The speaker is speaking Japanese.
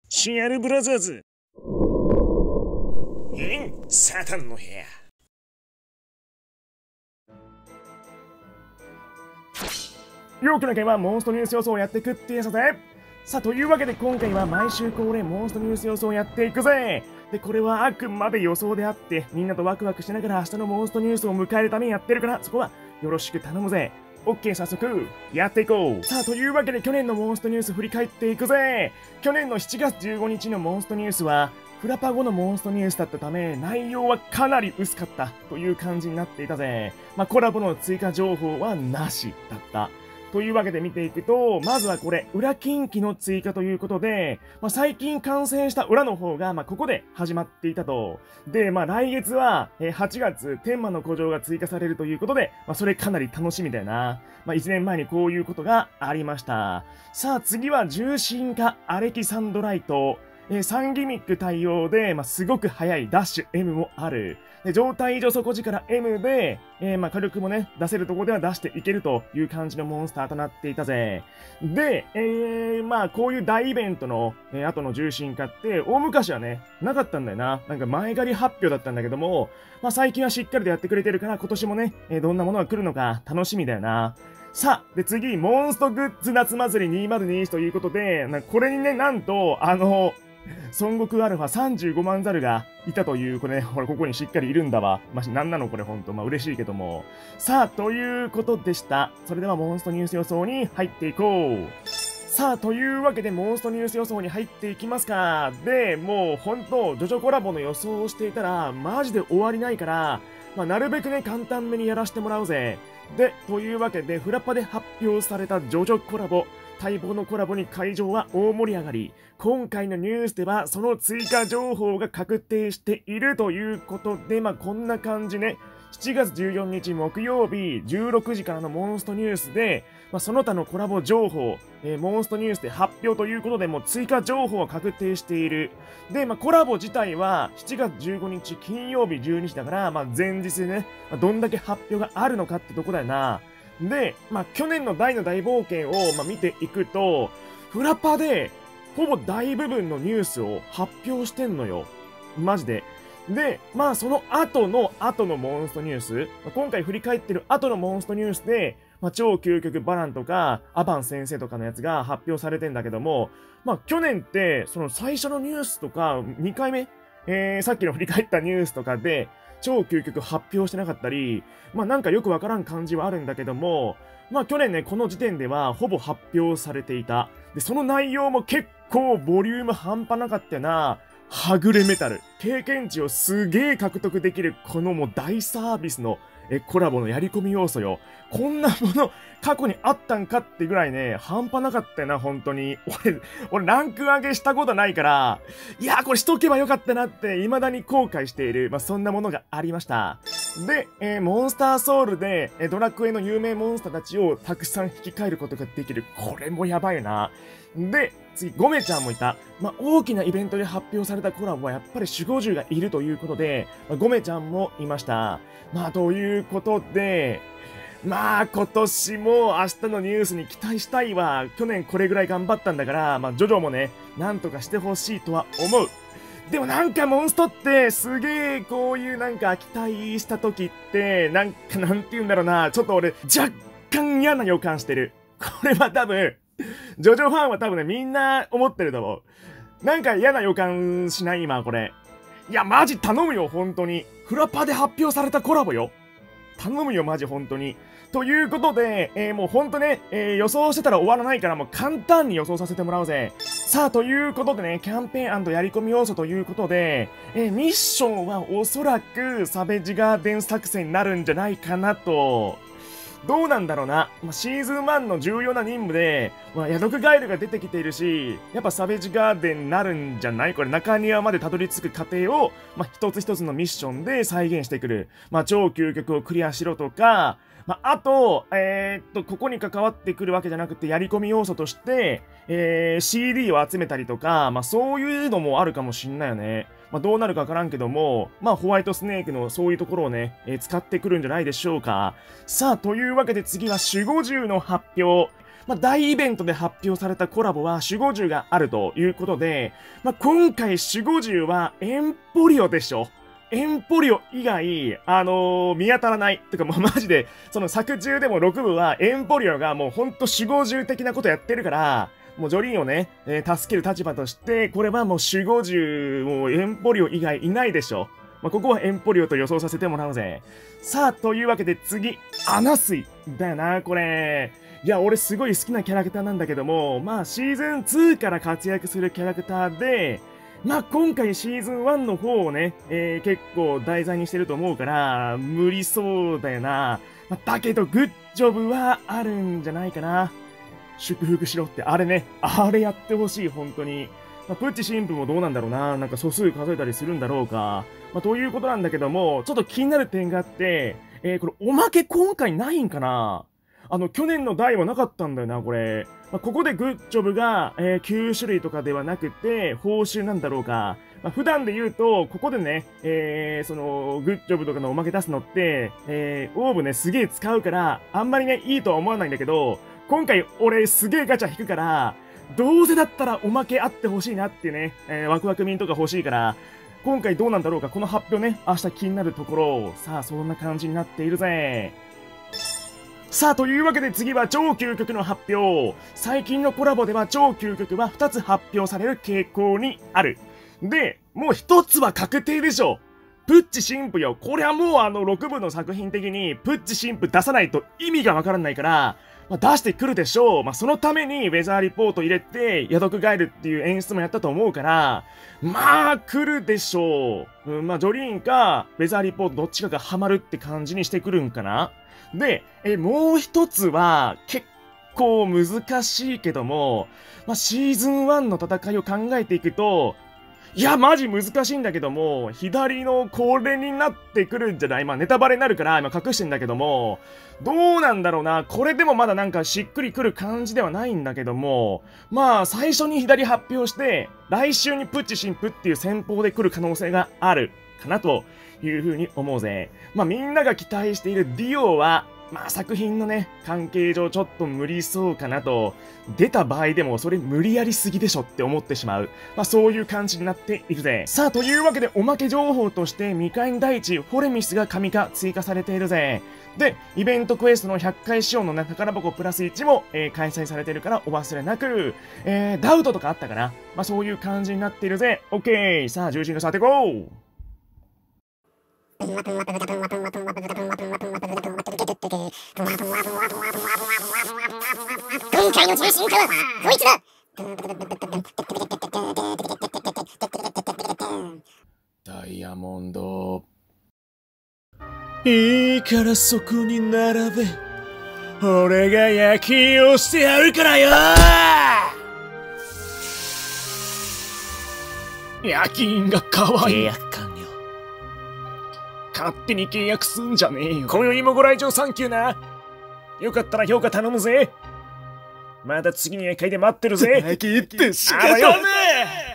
シアルブラザーズ。サタンの部屋。 よくなければモンストニュース予想をやっていくってやつだぜ。さあ、というわけで今回は毎週恒例モンストニュース予想をやっていくぜ。で、これはあくまで予想であって、みんなとワクワクしながら明日のモンストニュースを迎えるためにやってるから、そこはよろしく頼むぜ。OK、早速、やっていこう。さあ、というわけで去年のモンストニュース振り返っていくぜ。去年の7月15日のモンストニュースは、フラパ後のモンストニュースだったため、内容はかなり薄かったという感じになっていたぜ。コラボの追加情報はなしだった。というわけで見ていくと、まずはこれ、裏近畿の追加ということで、最近完成した裏の方が、ここで始まっていたと。で、来月は、8月、天魔の古城が追加されるということで、それかなり楽しみだよな。1年前にこういうことがありました。さあ、次は重心化アレキサンドライト。3ギミック対応で、すごく速いダッシュ M もある。で、状態上底力 M で、火力もね、出せるところでは出していけるという感じのモンスターとなっていたぜ。で、こういう大イベントの、後の重心化って、大昔はね、なかったんだよな。なんか前借り発表だったんだけども、最近はしっかりとやってくれてるから、今年もね、どんなものが来るのか楽しみだよな。さあ、で次、モンストグッズ夏祭り2021ということで、これにね、なんと、孫悟空アルファ35万ザルがいたという、これね、ここにしっかりいるんだわ。なんなのこれほんと。嬉しいけども。さあ、ということでした。それではモンストニュース予想に入っていこう。さあ、というわけでモンストニュース予想に入っていきますか。で、もうほんと、ジョジョコラボの予想をしていたら、マジで終わりないから、なるべくね、簡単めにやらせてもらうぜ。で、というわけで、フラッパで発表されたジョジョコラボ。待望のコラボに会場は大盛り上がり。今回のニュースではその追加情報が確定しているということで、こんな感じね。7月14日木曜日16時からのモンストニュースで、その他のコラボ情報、モンストニュースで発表ということでもう追加情報は確定している。で、コラボ自体は7月15日金曜日12時だから、前日でね、どんだけ発表があるのかってとこだよな。で、去年の大の大冒険を、見ていくと、フラパで、ほぼ大部分のニュースを発表してんのよ。マジで。で、その後のモンストニュース、今回振り返ってる後のモンストニュースで、超究極バランとか、アバン先生とかのやつが発表されてんだけども、去年って、その最初のニュースとか、2回目さっきの振り返ったニュースとかで、超究極発表してなかったり、なんかよくわからん感じはあるんだけども、去年ね、この時点ではほぼ発表されていた。で、その内容も結構ボリューム半端なかったよな。はぐれメタル。経験値をすげー獲得できるこのもう大サービスのコラボのやり込み要素よ。こんなもの過去にあったんかってぐらいね、半端なかったよな、本当に。俺ランク上げしたことないから、いやーこれしとけばよかったなって未だに後悔している、そんなものがありました。で、モンスターソウルで、ドラクエの有名モンスターたちをたくさん引き換えることができる。これもやばいよな。で、次、ゴメちゃんもいた。大きなイベントで発表されたコラボはやっぱり守護獣がいるということで、ゴメちゃんもいました。ということで、今年も明日のニュースに期待したいわ。去年これぐらい頑張ったんだから、ジョジョもね、なんとかしてほしいとは思う。でもなんかモンストってすげえこういうなんか期待した時って、なんて言うんだろうな。ちょっと俺若干嫌な予感してる。これは多分、ジョジョファンは多分ね、みんな思ってると思う。なんか嫌な予感しない今これ。いや、マジ頼むよ、本当に。フラパで発表されたコラボよ。頼むよ、マジ本当に。ということで、もうほんとね、予想してたら終わらないからもう簡単に予想させてもらおうぜ。さあ、ということでね、キャンペーン&やり込み要素ということで、ミッションはおそらくサベジガーデン作戦になるんじゃないかなと。どうなんだろうな。シーズン1の重要な任務で、ヤドクガエルが出てきているし、やっぱサベージガーデンになるんじゃないこれ中庭までたどり着く過程を、一つ一つのミッションで再現してくる。超究極をクリアしろとか、あと、ここに関わってくるわけじゃなくて、やり込み要素として、CD を集めたりとか、そういうのもあるかもしんないよね。どうなるかわからんけども、ホワイトスネークのそういうところをね、使ってくるんじゃないでしょうか。さあ、というわけで次は守護獣の発表。 大イベントで発表されたコラボは守護獣があるということで、今回守護獣はエンポリオでしょ。エンポリオ以外、見当たらない。てかもうマジで、その作中でも6部はエンポリオがもうほんと守護獣的なことやってるから、もうジョリーンをね、助ける立場として、これはもう守護獣、もうエンポリオ以外いないでしょ。ここはエンポリオと予想させてもらうぜ。さあ、というわけで次、アナスイだよな、これ。いや、俺すごい好きなキャラクターなんだけども、シーズン2から活躍するキャラクターで、今回シーズン1の方をね、結構題材にしてると思うから、無理そうだよな。だけど、グッジョブはあるんじゃないかな。祝福しろって、あれね、あれやってほしい、本当に。プッチ神父もどうなんだろうな。なんか素数数えたりするんだろうか。ということなんだけども、ちょっと気になる点があって、これおまけ今回ないんかな？去年の代はなかったんだよな、これ。ここでグッジョブが、9種類とかではなくて、報酬なんだろうか。普段で言うと、ここでね、その、グッジョブとかのおまけ出すのって、オーブね、すげえ使うから、あんまりね、いいとは思わないんだけど、今回、俺、すげえガチャ引くから、どうせだったらおまけあってほしいなっていうね、ワクワクミンとか欲しいから、今回どうなんだろうか、この発表ね、明日気になるところ、さあ、そんな感じになっているぜ。さあ、というわけで次は超究極の発表。最近のコラボでは超究極は2つ発表される傾向にある。で、もう1つは確定でしょ。プッチ神父よ。これはもう6部の作品的にプッチ神父出さないと意味がわからないから、出してくるでしょう。そのためにウェザーリポート入れて、ヤドクガエルっていう演出もやったと思うから、来るでしょう。ジョリーンか、ウェザーリポートどっちかがハマるって感じにしてくるんかな。で、もう一つは、結構難しいけども、シーズン1の戦いを考えていくと、いや、マジ難しいんだけども、左のこれになってくるんじゃない？ネタバレになるから今隠してんだけども、どうなんだろうな。これでもまだなんかしっくりくる感じではないんだけども、最初に左発表して、来週にプッチ神父っていう戦法で来る可能性があるかなという風に思うぜ。みんなが期待しているディオは、作品のね、関係上ちょっと無理そうかなと、出た場合でもそれ無理やりすぎでしょって思ってしまう。そういう感じになっているぜ。さあ、というわけでおまけ情報として、ミカエン大地、フォレミスが神化追加されているぜ。で、イベントクエストの100回仕様のね、宝箱プラス1も、開催されているからお忘れなく、ダウトとかあったかな。そういう感じになっているぜ。オッケー。さあ、重心が触っていこう。 今回の重心家はこいつだ。 ダイヤモンド。いいからそこに並べ。俺が夜勤をしてやるからよ。夜勤が可愛い。契約完了。勝手に契約すんじゃねえよ。今宵もご来場サンキューな。よかったら評価頼むぜ。まだ次の夜会で待ってるぜ。 先行って仕方ない。